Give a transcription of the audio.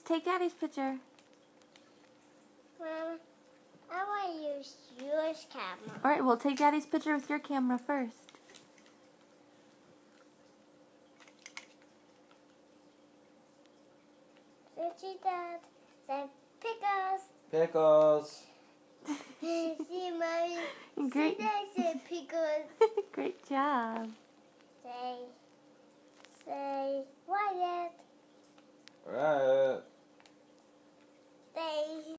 take Daddy's picture. Mom, I want to use yours camera. Alright, we'll take Daddy's picture with your camera first. See, Dad. Say pickles. Pickles. See, Mommy. Great. See, Dad said pickles. Great job. Say, Wyatt. Right. Say.